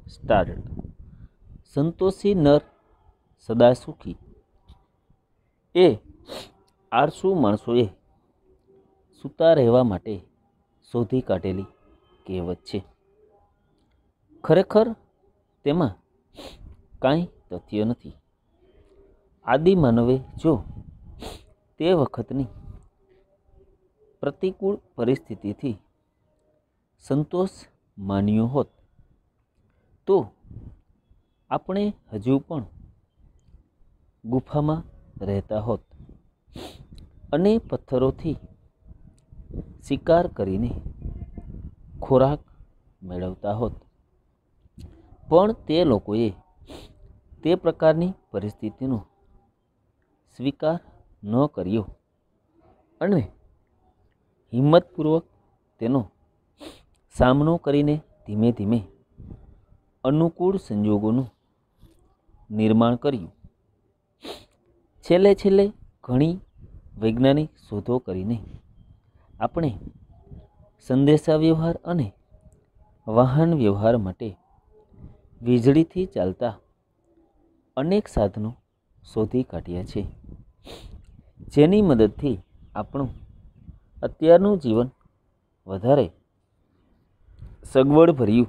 Start. સંતોષી નર સદા સુખી એ આળસુ માણસોએ સૂતા રહેવા માટે શોધી કાઢેલી કહેવત છે. ખરેખર તેમાં કાંઈ તથ્ય નથી. આદિમાનવે જો તે વખતની પ્રતિકૂળ પરિસ્થિતિથી સંતોષ માન્યો હોત તો આપણે હજુ પણ ગુફામાં રહેતા હોત અને પથ્થરોથી શિકાર કરીને ખોરાક મેળવતા હોત. પણ તે લોકોએ તે પ્રકારની પરિસ્થિતિનો સ્વીકાર ન કર્યો અને હિંમતપૂર્વક તેનો સામનો કરીને ધીમે ધીમે અનુકૂળ સંજોગોનું નિર્માણ કર્યું. છેલ્લે ઘણી વૈજ્ઞાનિક શોધો કરીને આપણે સંદેશા વ્યવહાર અને વાહન વ્યવહાર માટે વીજળીથી ચાલતા અનેક સાધનો શોધી કાઢ્યા છે, જેની મદદથી આપણું અત્યારનું જીવન વધારે સગવડભર્યું,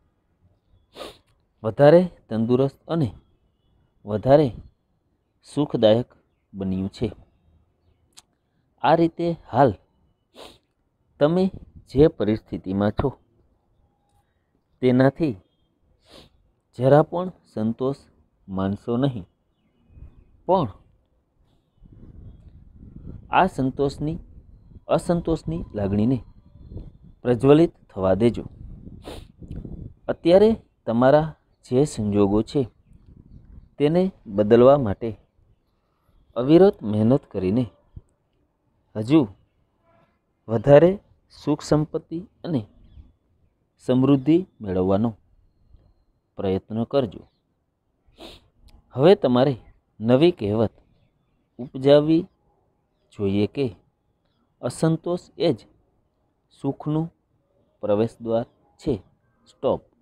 વધારે તંદુરસ્ત અને વધારે સુખદાયક બન્યું છે. આ રીતે હાલ તમે જે પરિસ્થિતિમાં છો તેનાથી જરા પણ સંતોષ માનશો નહીં, પણ આ અસંતોષની લાગણીને પ્રજ્વલિત થવા દેજો. અત્યારે તમારા જે સંજોગો છે તેને બદલવા માટે અવિરત મહેનત કરીને હજુ વધારે સુખ સંપત્તિ અને સમૃદ્ધિ મેળવવાનો પ્રયત્ન કરજો. હવે તમારે નવી કહેવત ઉપજાવવી જોઈએ કે અસંતોષ એ જ સુખનું પ્રવેશદ્વાર છે. સ્ટોપ.